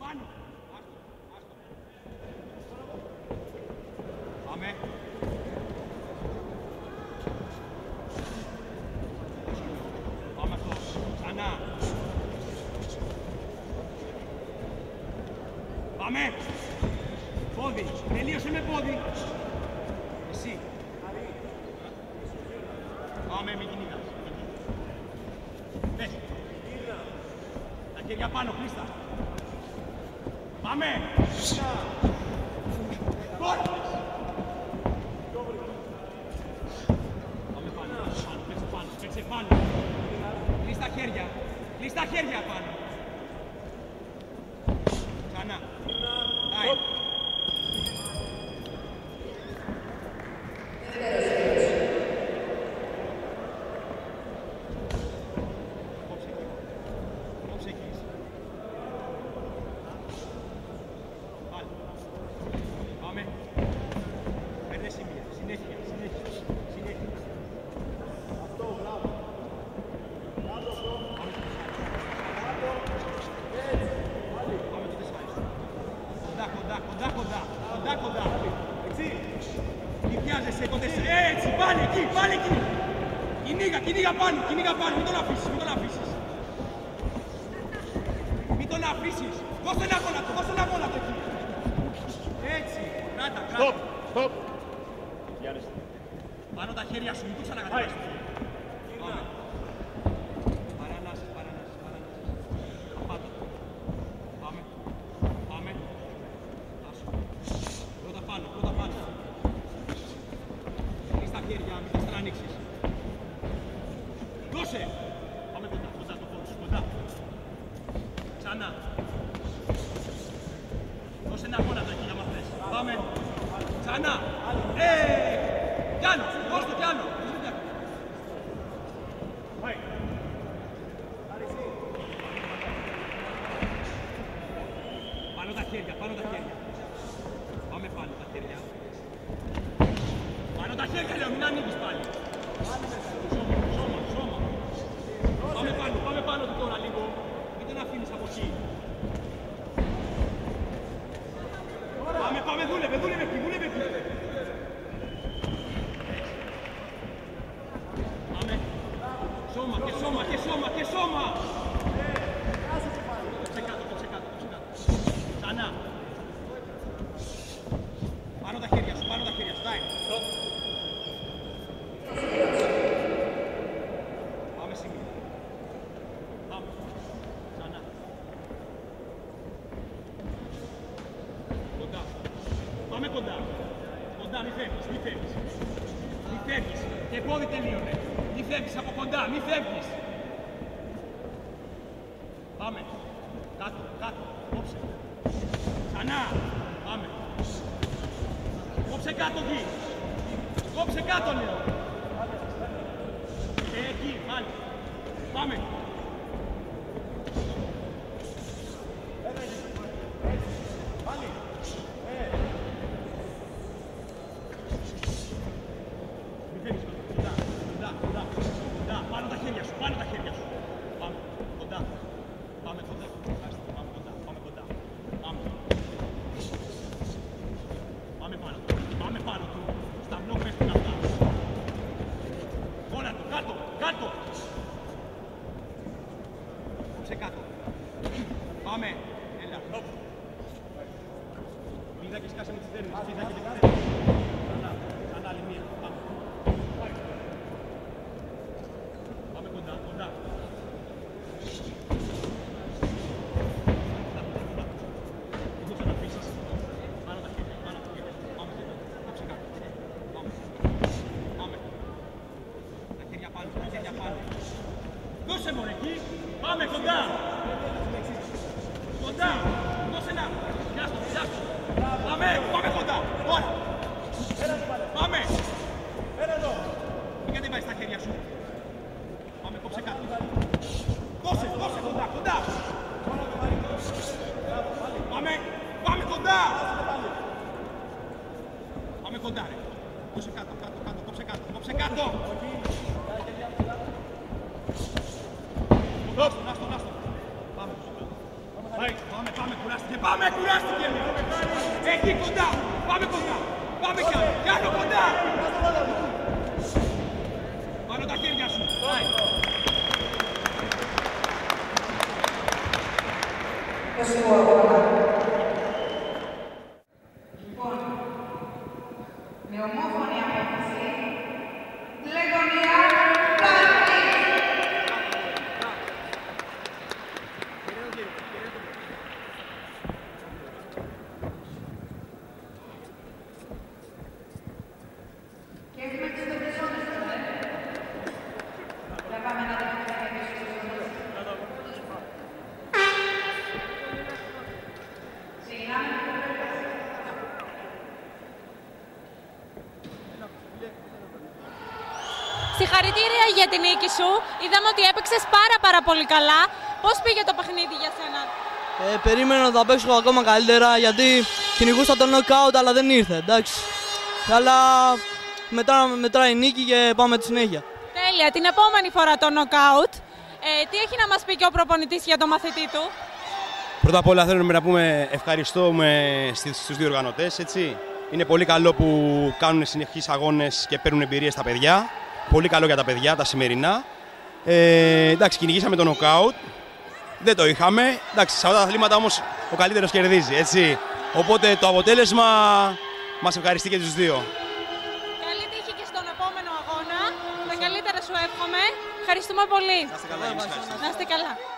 Πάνω. Πάμε. Πάμε αυτός. Ξανά. Πάμε. Πόδι. Τελείωσε με πόδι. Εσύ. Πάμε, μην κυνηγάς. Πες. Τα χέρια πάνω, Χρήστα. Πάμε. Τώρα. Πάμε πάνω, παίξε πάνω. Κλείς τα χέρια. Κλείς τα χέρια πάνω. Ξανά. Άι. Κοντά. Έτσι. Μη βιάζεσαι, έτσι, πάλι εκεί. Κυνήγα πάνω, μην τον αφήσεις. Μην τον αφήσεις. Δώσε ένα γόνατο εκεί. Έτσι, κράτα. Stop. Πάνω τα χέρια σου, μην το ξανακατεβάσεις. Παρανάσεις. Πάμε. Πρώτα πάνω. Κλείς τα χέρια, μην τα στρανίξεις. Δώσε! Πάμε κοντά το πόδι σου, κοντά. Ξανά. Δώσε ένα γόνατο εκεί για μαθές. Πάμε. Ξανά. Κι άλλο, δώσ' το κι άλλο. Πάνω τα χέρια. Πάμε πάνω τα χέρια. Πάνω τα χέρια λέω, μην ανοίγεις πάλι. Σώμα. Πάμε πάνω του τώρα λίγο. Μην τον αφήνεις από εκεί. Πάμε, δούλευε εκεί. Πάμε. Σώμα. Κόψε κάτω. Ξανά. Πάνω τα χέρια σου. Στάει. Πάμε σημείο. Πάμε. Ξανά. Κοντά. Πάμε κοντά. Μη φεύγεις. Και πόδι τελείωνε. Μη φεύγεις από κοντά. Πάμε. Κάτω. Κόψε. Ξανά. Πάμε. Κόψε κάτω εκεί. Κόψε κάτω λέω. Εκεί, πάλι. Πάμε. Πάλι. Μην φεύγεις κοντά. Πάνω τα χέρια σου. Πάμε κοντά. Πάμε κοντά. Πάμε πάνω του. Στα μπλοκ πέφτουν αυτά. Γόνατο, κάτω. Κόψε κάτω. Πάμε. Έλα. Πήδα και σκάσε με τις δέρμες. Ξανά άλλη μία. Πάμε κοντά. Δώσε μωρέ εκεί, πάμε κοντά. Δώσε ένα. Πιάστο. Πάμε κοντά. Τώρα. Πάμε. Μην κατεβάζεις τα χέρια σου. Πάμε, κόψε κάτω. Δώσε κοντά. Πάμε κοντά. Πάμε κοντά ρε. Δώσε κάτω, κόψε κάτω. Άστο. Πάμε. Πάμε, κουράστηκε, κουράστηκε. Εκεί κοντά, πάμε κοντά. Πάμε κι άλλο, κι άλλο κοντά. Πάνω τα χέρια σου. Λοιπόν, με ομόφωνη απόφαση, Λεγονία Κάρτη. Και έχουμε τις τετρεζόνες τώρα, Για πάμε να δούμε τι θα γίνει στους τετρεζόνες. Ξεκινάμε με το πέρας. Συγχαρητήρια για την νίκη σου. Είδαμε ότι έπαιξες πάρα πολύ καλά. Πώς πήγε το παιχνίδι για σένα? Περίμενα να θα παίξω ακόμα καλύτερα γιατί κυνηγούσα το knockout αλλά δεν ήρθε, εντάξει. Αλλά μετράει η νίκη και πάμε τη συνέχεια. Τέλεια. Την επόμενη φορά το knockout. Τι έχει να μας πει και ο προπονητής για το μαθητή του? Πρώτα απ' όλα θέλουμε να πούμε ευχαριστώ στους διοργανωτές, έτσι. Είναι πολύ καλό που κάνουν συνεχείς αγώνες και παίρνουν εμπειρίες στα παιδιά. Πολύ καλό για τα παιδιά, τα σημερινά. Εντάξει, κυνηγήσαμε το νοκάουτ. Δεν το είχαμε. Εντάξει, σε αυτά τα αθλήματα όμως ο καλύτερος κερδίζει, έτσι. Οπότε το αποτέλεσμα μας ευχαριστεί και τους δύο. Καλή τύχη και στον επόμενο αγώνα. Τα καλύτερα σου εύχομαι. Ευχαριστούμε πολύ. Να είστε καλά. Να είστε καλά.